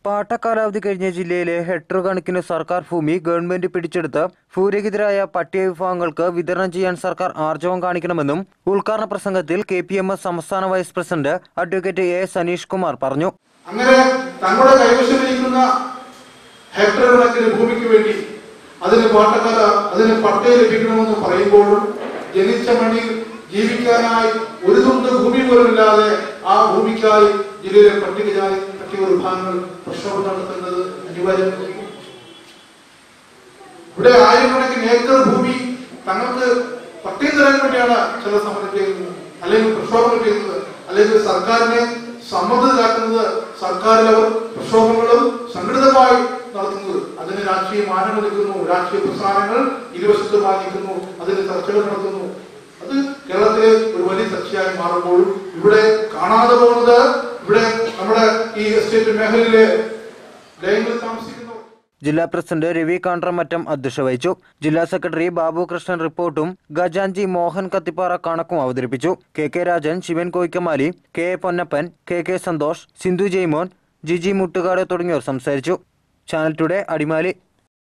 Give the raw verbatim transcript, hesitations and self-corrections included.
പാട്ടക്കാലാവധി കഴിഞ്ഞ ജില്ലയിലെ ഹെക്ടർ കണക്കിന് സർക്കാർ ഭൂമി ഗവൺമെന്റ് പിടിച്ചെടുത്ത് ഭൂരഹിതരായ പട്ടിക വിഭാഗങ്ങൾക്ക് വിതരണം ചെയ്യാൻ സർക്കാർ ആർജവം കാണിക്കണമെന്നും ഉദ്ഘാടന പ്രസംഗത്തിൽ കെ പി എം എസ് സംസ്ഥാന vice president advocate A Saneesh Kumar പറഞ്ഞു. അങ്ങനെ തങ്ങളുടെ കൈവശമിരിക്കുന്ന ഹെക്ടർ കണക്കിന് ഭൂമിക്ക് വേണ്ടി അതിന് പാട്ടക്കാല അതിന് പട്ടയ ലഭിക്കണമെന്ന് പറയുമ്പോഴും ജനിച്ച മണ്ണിൽ ജീവിക്കാനായി ഒരു തുണ്ട് ഭൂമി പോലുമില്ലാതെ ആ ഭൂമിക്കായി ജില്ലയിലെ പട്ടികജാതി പട്ടിക വിഭാഗങ്ങൾ പ്രക്ഷോഭം നടത്തേണ്ടത് അനിവാര്യമാണ്. ഇവിടെ ആയിരക്കണക്കിന് ഏക്കർ ഭൂമി തങ്ങൾക്ക് പട്ടയം തരാൻ വേണ്ടിയാണ് ചില സമരം ചെയ്യുന്നത്, അല്ലെങ്കിൽ പ്രക്ഷോഭങ്ങൾ ചെയ്യുന്നത്, അല്ലെങ്കിൽ സർക്കാരിനെ സമ്മർദ്ദത്തിലാക്കുന്നത്. സർക്കാരിൽ അവർ പ്രക്ഷോഭങ്ങളും സംഘടിതമായി നടത്തുന്നത്. അതിന് രാഷ്ട്രീയ മാനങ്ങൾ നിൽക്കുന്നു, രാഷ്ട്രീയ പ്രസ്ഥാനങ്ങൾ ഇരുവശത്തും നിൽക്കുന്നു, അതിന് ചർച്ചകൾ നടത്തുന്നു. അത് കേരളത്തിലെ ഒരു വലിയ ചർച്ചയായി മാറുമ്പോഴും ഇവിടെ കാണാതെ പോകുന്നത് ഇവിടെ നമ്മുടെ ഈ എസ്റ്റേറ്റ് മേഖലയിലെ ലയങ്ങളിൽ താമസിക്കുന്നു. ജില്ലാ പ്രസിഡന്റ് രവി കാണ്ട്രമറ്റം അധ്യക്ഷത വഹിച്ചു. ജില്ലാ സെക്രട്ടറി ബാബു കൃഷ്ണൻ റിപ്പോർട്ടും ഖജാൻജി മോഹൻ കത്തിപ്പാറ കണക്കും അവതരിപ്പിച്ചു. K K Rajan, Sivan Koyikkamali, K A Ponnappan, K K Santhosh, Sindhu Jaimon, Jiji Muttukad തുടങ്ങിയവർ സംസാരിച്ചു. Channel today Adimali.